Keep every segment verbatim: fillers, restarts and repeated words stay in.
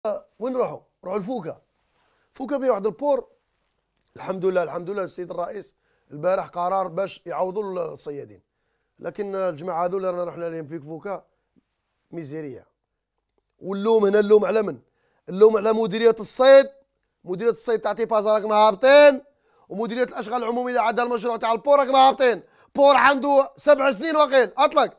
وين نروحوا؟ نروحوا لفوكا. فوكا فيه واحد البور. الحمد لله الحمد لله السيد الرئيس البارح قرار باش يعوضوا الصيادين، لكن الجماعه هذول اللي رحنا لهم في فوكا ميزيريا. واللوم هنا اللوم على من؟ اللوم على مديريه الصيد. مديريه الصيد تاع تيبازا راكم هابطين، ومديريه الاشغال العموميه اللي عندها المشروع تاع البور راكم هابطين. بور عنده سبع سنين وقيل اطلق.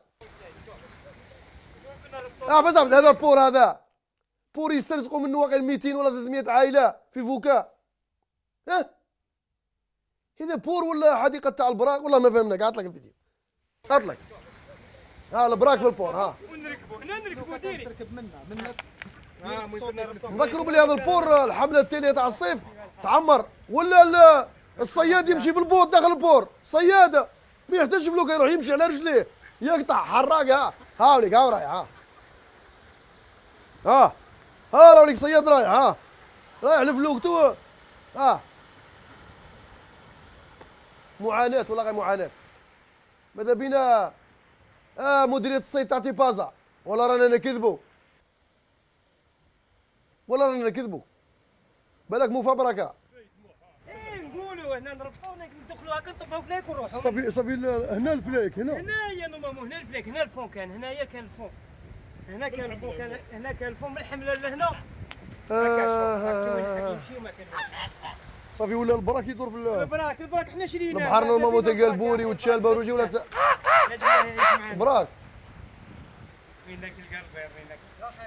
اه بصح هذا بور هذا بور يسترزقوا منه واقيل مئتين ولا ثلاثمئة عائله في فوكا. اه هذا بور ولا حديقه تاع البراك؟ والله ما فهمنا. قعدت لك الفيديو قعدت لك. ها البراك في البور. ها ونركبوا هنا نركبوا ديري تركب منا منا نذكروا بلي هذا البور الحمله التاليه تاع الصيف تعمر، ولا الصياد يمشي بالبوط داخل البور. صياده ما يحتاجش فلوكه، يروح يمشي على رجليه يقطع حراق. ها ها وليك ها رايح. ها ها ها راوليك صياد رايح. ها رايح لفلوكتو. ها معاناه ولا غير معاناه. ماذا بينا اه مديريه الصيد تاع تيبازا، ولا رانا نكذبوا ولا رانا نكذبوا؟ بالك مفبركه. ايه نقولوا هنا نربطوا ندخلوا هكا نطفوا فليك ونروحوا. صافي صافي هنا الفلاك هنا هنايا نورمالمون هنا الفليك، هنا الفون كان، هنايا كان الفون. هنا كان الفون كان هنا كان الفون من الحمله لهنا. آه يمشيو ما كان صافي ولا البراك يدور في البراك البراك حنا شريناه. البحر نورمالمون تلقى البوري وتشال باروجي ولا ت... براك. وين ذاك القلب وين ذاك؟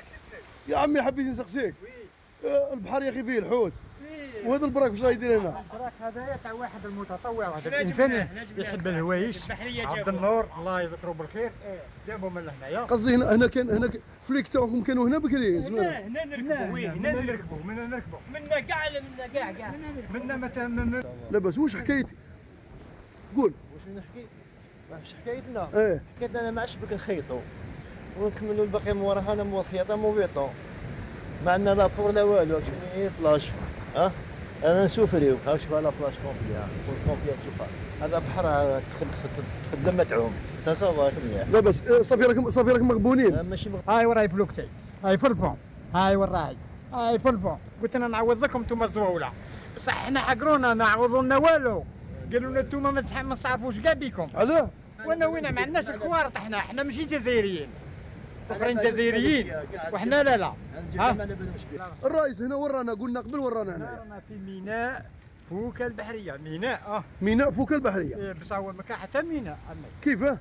يا عمي حبيت نسقسيك. آه البحر يا اخي فيه الحوت، وهذا البراك واش راه يدير هنا؟ البراك هذايا تاع واحد المتطوع، واحد الانسان يحب الهوايش. عبد النور الله يذكره بالخير جابوا من هنايا. قصدي هنا هنا كان هنا فليك تاعكم كانوا هنا بكري هنا هنا نركبوا وين هنا نركبوا منا نركبوا منا كاع منا كاع كاع منا مثلا. لاباس واش حكايتي؟ قول. واش نحكي؟ واش حكايتنا؟ ايه حكايتنا انا ما عادش بك نخيطوا ونكملوا الباقي من وراها. انا مو خياطه مو بيطون، ما عندنا لا بور لا والو. شنو بلاش ها انا نسوفريو. ها شوف لا بلاش كومبلي. ها كومبلي تشوفها هذا بحر تخدم متعوم تصور مليح. لاباس صافي راكم صافي راكم مغبونين. ماشي مغ... هاي وراي بلوكتي، هاي في الفون، هاي وراي، هاي في الفون. قلت انا نعوض لكم انتم الدوله، بصح حنا حقرونا ما عوضوا لنا والو. قالوا لنا انتم ما ما تعرفوش كاع بيكم. علاه؟ وانا وين ما عندناش الخوارط. احنا احنا ماشي جزائريين، اخرين جزائريين وحنا لا لا. ها الرئيس هنا ورانا، قلنا قبل ورانا هنا. رانا في ميناء فوكا البحريه. ميناء اه ميناء فوكا البحريه. إيه بصح هو ما كان حتى ميناء. كيفاه؟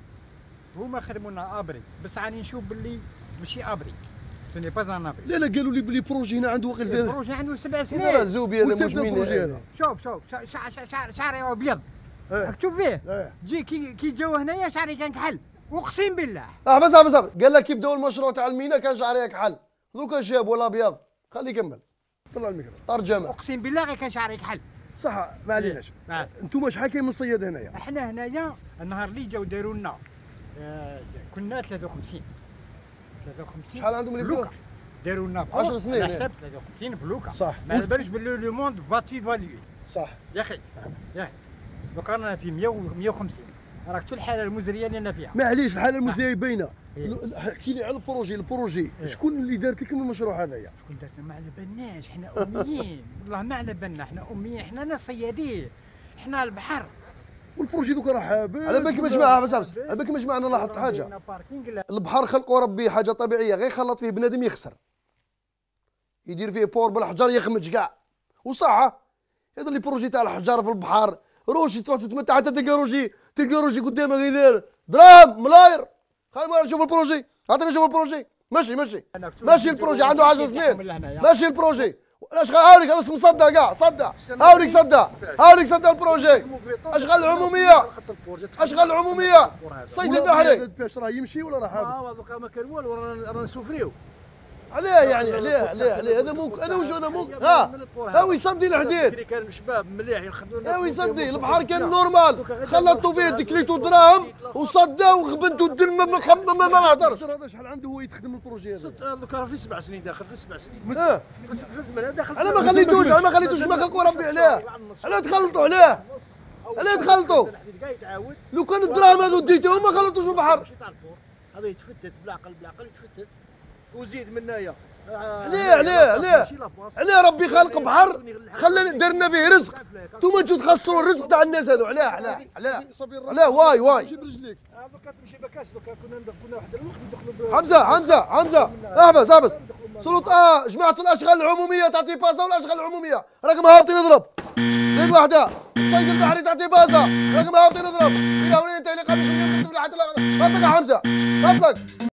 هما خدموا لنا ابري، بس راني نشوف باللي ماشي ابري، سوني با ان ابري. لا لا قالوا لي بلي بروجي هنا عنده وقت ثلاثة. البروجي عنده سبع سنين. هذا راه زوبي هذا مش ميناء هذا. شوف شوف شعر شعر شعري ابيض مكتوب فيه. ايه جي كي كي جاو هنايا شعري كان كحل، اقسم بالله. اه بس بس قال لك كي بداو المشروع تاع الميناء كان شعري كحل، دوكا شاب ولا ابيض. خليه يكمل. طلع الميكرو ترجمه. اقسم بالله غير كان شعري كحل. صح ما عليناش. آه. انتم شحال كاين من صياد هنايا؟ احنا هنايا النهار اللي جاو داروا لنا آه كنا ثلاثة وخمسين ثلاثة وخمسين. شحال عندهم اللي بداو؟ داروا لنا عشر سنين. على حساب ثلاثة وخمسين بلوكا. صح. ما على باليش باللي لو موند فاتي فاليو. صح يا اخي يا اخي دوكا رانا في مئة وخمسين. راك شو الحاله المزريه اللي انا فيها. معليش الحاله المزريه باينه. إيه. احكي لي على البروجي البروجي إيه. شكون اللي دارت لكم المشروع هذايا؟ شكون دارت؟ ما على بالناش، احنا اميين والله ما على بالنا. احنا اميين، احنا ناس صيادين، احنا البحر. والبروجي دوكا راه حابس. على بالك مجمعها بس بس على بالك مجمع. انا لاحظت حاجه، البحر خلقوا ربي حاجه طبيعيه، غير خلط فيه بنادم يخسر، يدير فيه بور بالحجر يخمج كاع. وصح هذا اللي بروجي تاع الحجر في البحر. روجي تروح تتمتع حتى تلقى روجي تلقى روجي قدامك يدير دراهم ملاير. خلينا نشوف البروجي، عطيني نشوف البروجي. ماشي ماشي ماشي البروجي عنده عشر سنين. ماشي البروجي اشغال هاوليك هذا مصدع كاع صدع. هاوليك صدع هاوليك صدع البروجي. اشغال العموميه اشغال العموميه الصيد البحري راه يمشي ولا راه حابس؟ اه دوكا ما كان والو رانا نسوفريو. عليه يعني عليه عليه عليه هذا مو هذا وش هذا مو ها هاو يصدي الحديد. كان شباب مليح يخدموا. هاو يصدي البحر كان نورمال، خلطوا فيه دكليتو دراهم وصدا وغبنتوا الدم ما ما ما نهضرش. هذا شحال عنده هو يتخدم البروجي هذا؟ دوكا راه في سبع سنين داخل في سبع سنين. اه في ثمانية داخل. على ما خليتوش على ما خليتوش كما خلقوا ربي عليه. علاه تخلطوا عليه؟ علاه تخلطوا؟ لو كان الدراهم هذو ديتوهم ما خلطوش البحر. هذا يتفتت بالعقل بالعقل يتفتت وزيد من هنايا عليه عليه عليه عليه ربي خالق بحر خلى دار لنا به رزق، انتوما تجوا تخسروا الرزق تاع الناس هذو. علاه علاه علاه علاه واي واي. دوكا تمشي بكاش دوكا كنا كنا واحد الوقت ندخلوا حمزه حمزه حمزه احبس احبس. سلطة جماعة الاشغال العمومية تعطي بازا، والاشغال العمومية راكم هابطين نضرب. زيد واحدة الصيد البحري تعطي بازا راكم هابطين نضرب. الى هنا ينتهي لقاء بكم اليوم. اطلق يا حمزه اطلق.